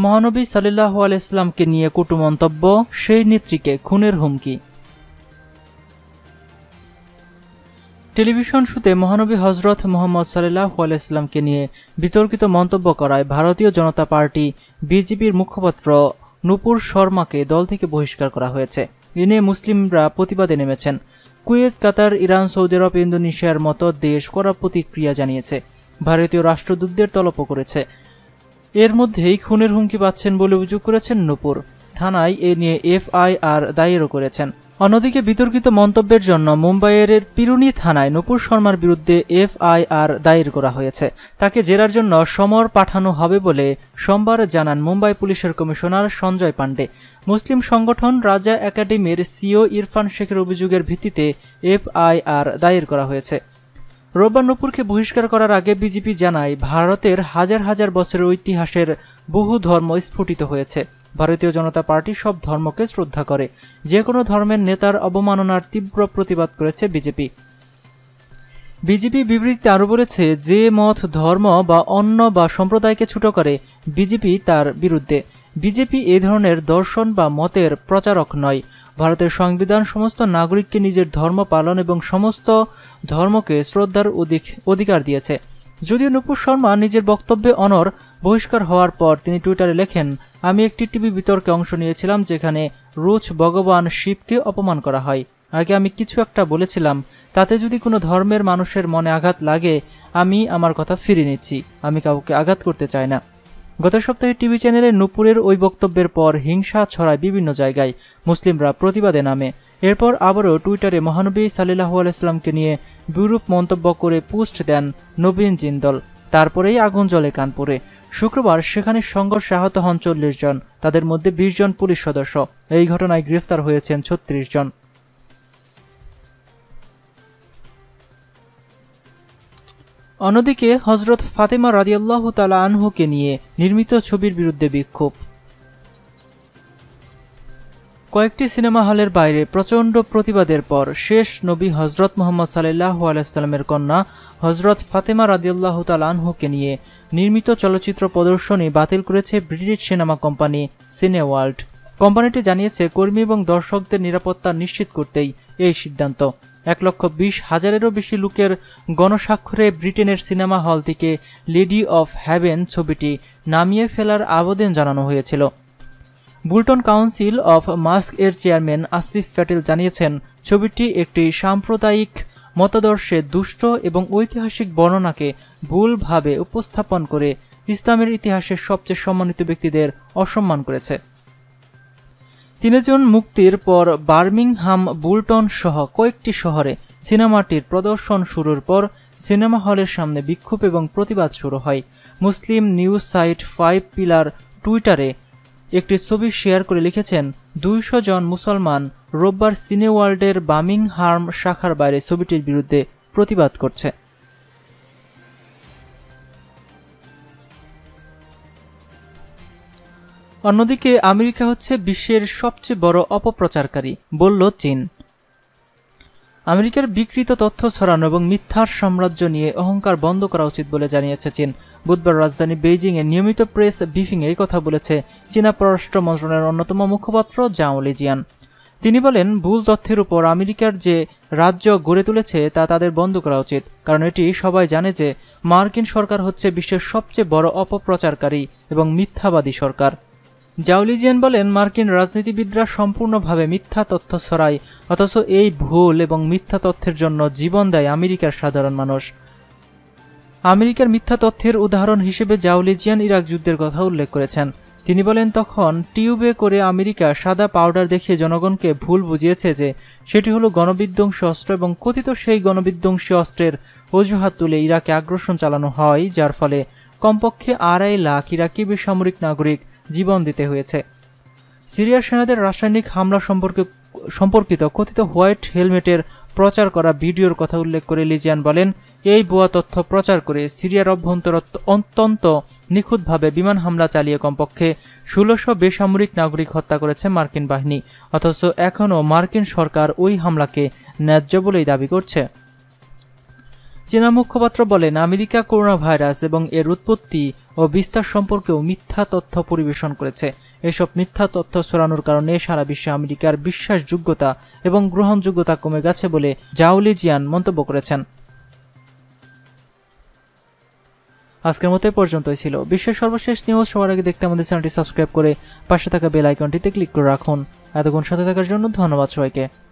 মহানবী সাল্লাল্লাহু আলাইহি ওয়াসাল্লামকে নিয়ে কটু মন্তব্য, সেই নেত্রীকে খুনের হুমকি। টেলিভিশন শোতে মহানবী হযরত মুহাম্মদ সাল্লাল্লাহু আলাইহি ওয়াসাল্লামকে নিয়ে বিতর্কিত মন্তব্য করায় ভারতীয় জনতা পার্টি বিজেপির মুখপাত্র নূপুর শর্মাকে দল থেকে বহিষ্কার করা হয়েছে। এ নিয়ে মুসলিমরা প্রতিবাদে নেমেছেন। Kuwait, Qatar, Iran, Saudi Arab, ইন্দোনেশিয়ার মতো দেশ কড়া প্রতিক্রিয়া জানিয়েছে। ভারতীয় রাষ্ট্রদূতদের তলবও করেছে। এর মধ্যেই খুনের হুমকি পাচ্ছেন বলে অভিযোগ করেছেন নূপুর। থানায় এ নিয়ে এফআইআর দায়েরও করেছেন। অন্যদিকে বিতর্কিত মন্তব্যের জন্য মুম্বাইয়ের পিরুনি থানায় নূপুর শর্মার বিরুদ্ধে এফআইআর দায়ের করা হয়েছে। তাকে জেরার জন্য সমর পাঠানো হবে বলে সোমবার জানান মুম্বাই পুলিশের কমিশনার সঞ্জয় পান্ডে। মুসলিম সংগঠন রাজা একাডেমির সিও ইরফান শেখের অভিযোগের ভিত্তিতে এফআইআর দায়ের করা হয়েছে। রোববার নূপুরকে বহিষ্কার করার আগে বিজেপি জানায়, ভারতের হাজার হাজার বছরের ঐতিহাসের বহু ধর্ম স্ফুটিত হয়েছে। ভারতীয় জনতা পার্টি সব ধর্মকে শ্রদ্ধা করে। যে কোনো ধর্মের নেতার অবমাননার তীব্র প্রতিবাদ করেছে বিজেপি। বিজেপি বিবৃতিতে আরও বলেছে, যে মত, ধর্ম বা অন্য বা সম্প্রদায়কে ছোট করে বিজেপি তার বিরুদ্ধে। বিজেপি এই ধরনের দর্শন বা মতের প্রচারক নয়। ভারতের সংবিধান সমস্ত নাগরিককে নিজের ধর্ম পালন এবং সমস্ত ধর্মকে শ্রদ্ধার অধিকার দিয়েছে। যদিও নূপুর শর্মা নিজের বক্তব্যে অনড়, বহিষ্কার হওয়ার পর তিনি টুইটারে লেখেন, আমি একটি টিভি বিতর্কে অংশ নিয়েছিলাম যেখানে রোজ ভগবান শিবকে অপমান করা হয়। আগে আমি কিছু একটা বলেছিলাম, তাতে যদি কোনো ধর্মের মানুষের মনে আঘাত লাগে আমি আমার কথা ফিরে নিচ্ছি। আমি কাউকে আঘাত করতে চাই না। গত সপ্তাহে টিভি চ্যানেলে নূপুরের ওই বক্তব্যের পর হিংসা ছড়ায় বিভিন্ন জায়গায়। মুসলিমরা প্রতিবাদে নামে। এরপর আবারও টুইটারে মহানবী সাল্লাল্লাহু আলাইহি ওয়াসাল্লামকে নিয়ে বিরূপ মন্তব্য করে পোস্ট দেন নবীন জিন্দল। তারপরেই আগুন জ্বলে কানপুরে। শুক্রবার সেখানে সংঘর্ষে আহত হন 40 জন, তাদের মধ্যে 20 জন পুলিশ সদস্য। এই ঘটনায় গ্রেফতার হয়েছেন 36 জন। অন্যদিকে হযরত ফাতেমা রাদিয়াল্লাহু তাআলা আনহুকে নিয়ে নির্মিত ছবির বিরুদ্ধে বিক্ষোভ। কয়েকটি সিনেমা হলের বাইরে প্রচণ্ড প্রতিবাদের পর শেষ নবী হযরত মুহাম্মদ সাল্লাল্লাহু আলাইহি ওয়াসাল্লামের কন্যা হযরত ফাতেমা রাদিয়াল্লাহু তাআলা আনহুকে নিয়ে নির্মিত চলচ্চিত্র প্রদর্শনী বাতিল করেছে ব্রিটিশ সিনেমা কোম্পানি সিনেওয়ার্ল্ড। কোম্পানিটি জানিয়েছে, কর্মী এবং দর্শকদের নিরাপত্তা নিশ্চিত করতেই এই সিদ্ধান্ত। 1,20,000-এরও বেশি লোকের গণস্বাক্ষরে ব্রিটেনের সিনেমা হল থেকে লেডি অফ হ্যাভেন ছবিটি নামিয়ে ফেলার আবেদন জানানো হয়েছিল। বুলটন কাউন্সিল অফ মাস্ক এর চেয়ারম্যান আসিফ প্যাটেল জানিয়েছেন, ছবিটি একটি সাম্প্রদায়িক মতাদর্শে দুষ্ট এবং ঐতিহাসিক বর্ণনাকে ভুলভাবে উপস্থাপন করে ইসলামের ইতিহাসের সবচেয়ে সম্মানিত ব্যক্তিদের অসম্মান করেছে। 3 জন মুক্তির পর বার্মিংহাম, বুলটন সহ কয়েকটি শহরে সিনেমাটির প্রদর্শন শুরুর পর সিনেমা হলের সামনে বিক্ষোভ এবং প্রতিবাদ শুরু হয়। মুসলিম নিউজ সাইট 5 পিলার টুইটারে একটি ছবি শেয়ার করে লিখেছেন, 200 জন মুসলমান রোববার সিনেওয়ার্ল্ডের বার্মিংহাম শাখার বাইরে ছবিটির বিরুদ্ধে প্রতিবাদ করছে। অন্যদিকে আমেরিকা হচ্ছে বিশ্বের সবচেয়ে বড় অপপ্রচারকারী, বলল চীন। আমেরিকার বিকৃত তথ্য ছড়ানো এবং মিথ্যার সাম্রাজ্য নিয়ে অহংকার বন্ধ করা উচিত বলে জানিয়েছে চীন। বুধবার রাজধানী বেইজিংয়ে নিয়মিত প্রেস ব্রিফিংয়ে এই কথা বলেছে চীনা পররাষ্ট্র মন্ত্রণালয়ের অন্যতম মুখপাত্র জাও লিজিয়ান। তিনি বলেন, ভুল তথ্যের উপর আমেরিকার যে রাজ্য গড়ে তুলেছে তা তাদের বন্ধ করা উচিত, কারণ এটি সবাই জানে যে মার্কিন সরকার হচ্ছে বিশ্বের সবচেয়ে বড় অপপ্রচারকারী এবং মিথ্যাবাদী সরকার। জাও লিজিয়ান বলেন, মার্কিন রাজনীতিবিদরা সম্পূর্ণভাবে মিথ্যা তথ্য ছড়ায়, অথচ এই ভুল এবং মিথ্যা তথ্যের জন্য জীবন দেয় আমেরিকার সাধারণ মানুষ। আমেরিকার মিথ্যা তথ্যের উদাহরণ হিসেবে জাও লিজিয়ান ইরাক যুদ্ধের কথা উল্লেখ করেছেন। তিনি বলেন, তখন টিউবে করে আমেরিকা সাদা পাউডার দেখিয়ে জনগণকে ভুল বুঝিয়েছে যে সেটি হলো গণবিধ্বংসী অস্ত্র এবং কথিত সেই গণবিধ্বংসী অস্ত্রের অজুহাত তুলে ইরাকে আগ্রাসন চালানো হয়, যার ফলে কমপক্ষে 2.5 লাখ ইরাকি বেসামরিক নাগরিক জীবন দিতে হয়েছে। সিরিয়ার সেনাদের রাসায়নিক হামলা সম্পর্কিত কথিত হোয়াইট হেলমেটের প্রচার করা ভিডিওর কথা উল্লেখ করে লিজিয়ান বলেন, এই ভুয়া তথ্য প্রচার করে সিরিয়ার অভ্যন্তরে অত্যন্ত নিখুঁতভাবে বিমান হামলা চালিয়ে কমপক্ষে 1600 বেসামরিক নাগরিক হত্যা করেছে মার্কিন বাহিনী, অথচ এখনও মার্কিন সরকার ওই হামলাকে ন্যায্য বলেই দাবি করছে। চীনা মুখপাত্র বলেন, আমেরিকা করোনা ভাইরাস এবং এর উৎপত্তি ও বিস্তার সম্পর্কেও মিথ্যা তথ্য পরিবেশন করেছে। এসব মিথ্যা তথ্য ছড়ানোর কারণে সারা বিশ্বে আমেরিকার বিশ্বাসযোগ্যতা এবং গ্রহণযোগ্যতা কমে গেছে বলে জাও লিজিয়ান মন্তব্য করেছেন। আজকের মতো এ পর্যন্তই ছিল। বিশ্বের সর্বশেষ নিউজ সবার আগে দেখতে আমাদের চ্যানেলটি সাবস্ক্রাইব করে পাশে থাকা বেল আইকনটিতে ক্লিক করে রাখুন। এতক্ষণ সাথে থাকার জন্য ধন্যবাদ সবাইকে।